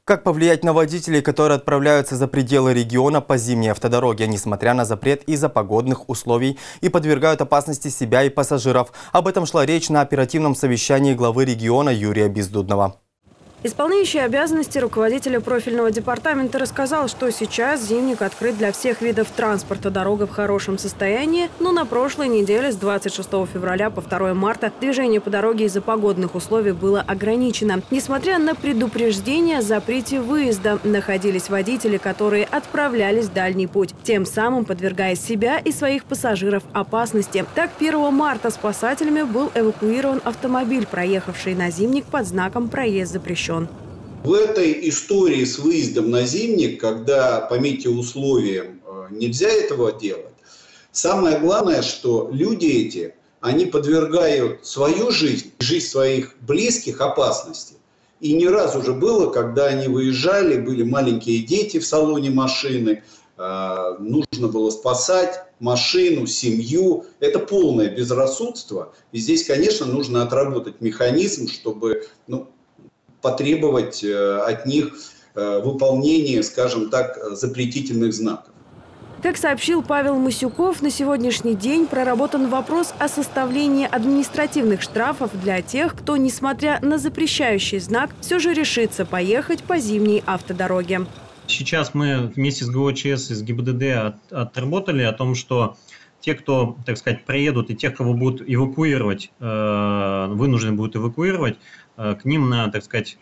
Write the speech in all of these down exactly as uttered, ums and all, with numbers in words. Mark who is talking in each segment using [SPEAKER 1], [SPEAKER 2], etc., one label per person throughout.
[SPEAKER 1] Как повлиять на водителей, которые отправляются за пределы региона по зимней автодороге, несмотря на запрет из-за погодных условий, и подвергают опасности себя и пассажиров? Об этом шла речь на оперативном совещании главы региона Юрия Бездудного.
[SPEAKER 2] Исполняющий обязанности руководителя профильного департамента рассказал, что сейчас зимник открыт для всех видов транспорта. Дорога в хорошем состоянии, но на прошлой неделе с двадцать шестого февраля по второе марта движение по дороге из-за погодных условий было ограничено. Несмотря на предупреждение о запрете выезда, находились водители, которые отправлялись в дальний путь, тем самым подвергая себя и своих пассажиров опасности. Так, первого марта спасателями был эвакуирован автомобиль, проехавший на зимник под знаком «Проезд запрещен».
[SPEAKER 3] В этой истории с выездом на зимник, когда по метеоусловиям нельзя этого делать, самое главное, что люди эти, они подвергают свою жизнь, жизнь своих близких опасности. И не раз уже было, когда они выезжали, были маленькие дети в салоне машины, нужно было спасать машину, семью. Это полное безрассудство. И здесь, конечно, нужно отработать механизм, чтобы... ну, потребовать от них выполнения, скажем так, запретительных знаков.
[SPEAKER 2] Как сообщил Павел Масюков, на сегодняшний день проработан вопрос о составлении административных штрафов для тех, кто, несмотря на запрещающий знак, все же решится поехать по зимней автодороге.
[SPEAKER 4] Сейчас мы вместе с ГОЧС и с ГИБДД от, отработали о том, что те, кто, так сказать, проедут, и тех, кого будут эвакуировать, э, вынуждены будут эвакуировать, э, к ним на, так сказать,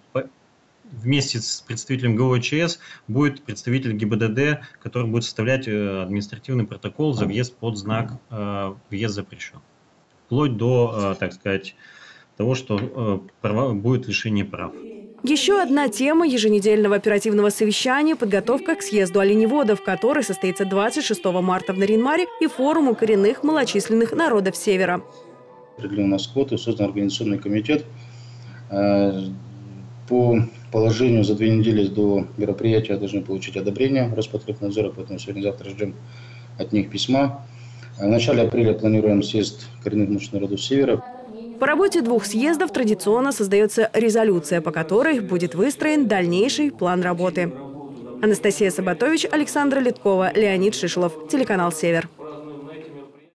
[SPEAKER 4] вместе с представителем ГОЧС будет представитель ГИБДД, который будет составлять административный протокол за въезд под знак э, «Въезд запрещен». Вплоть до, э, так сказать, того, что э, права, будет лишение прав.
[SPEAKER 2] Еще одна тема еженедельного оперативного совещания – подготовка к съезду оленеводов, который состоится двадцать шестого марта в Нарьян-Маре, и форуму коренных малочисленных народов Севера.
[SPEAKER 5] Определен у нас квоты, создан организационный комитет. По положению за две недели до мероприятия должны получить одобрение Роспотребнадзора, поэтому сегодня-завтра ждем от них письма. В начале апреля планируем съезд коренных малочисленных народов Севера.
[SPEAKER 2] По работе двух съездов традиционно создается резолюция, по которой будет выстроен дальнейший план работы. Анастасия Сабатович, Александра Литкова, Леонид Шишелов, телеканал «Север».